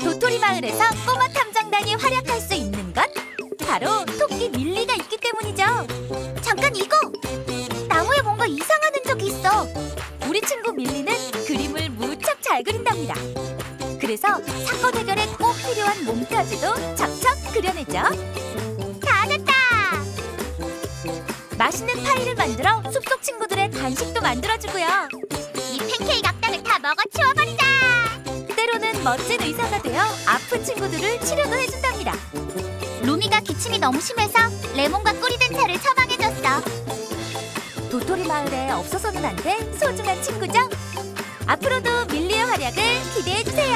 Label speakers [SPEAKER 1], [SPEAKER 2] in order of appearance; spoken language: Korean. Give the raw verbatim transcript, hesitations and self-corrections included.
[SPEAKER 1] 도토리 마을에서 꼬마 탐정단이 활약할 수 있는 것, 바로 토끼 밀리가 있기 때문이죠. 잠깐 이거! 나무에 뭔가 이상한 흔적이 있어. 우리 친구 밀리는 그림을 무척 잘 그린답니다. 그래서 사건 해결에 꼭 필요한 몽타주도 척척 그려내죠. 다 됐다! 맛있는 파이를 만들어 숲속 친구들의 간식도 만들어주고요. 이 팬케이크 악당을 다 먹어 치워버리자! 때로는 멋진 의사가 되어 아픈 친구들을 치료도 해준답니다. 루미가 기침이 너무 심해서 레몬과 꿀이 든 차를 처방해줬어. 도토리 마을에 없어서는 안 될 소중한 친구죠? 앞으로도 밀리의 활약을 기대해주세요.